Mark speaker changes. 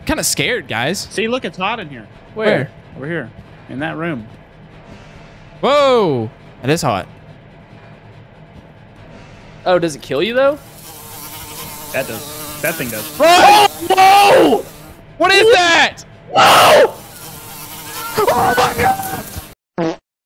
Speaker 1: kind of scared, guys.
Speaker 2: See, look, it's hot in here.
Speaker 1: Where?
Speaker 2: Over here, in that room.
Speaker 1: Whoa, that is hot.
Speaker 3: Oh, does it kill you though?
Speaker 2: That does. That thing does.
Speaker 1: Whoa! What is that?
Speaker 3: Whoa! Oh my God!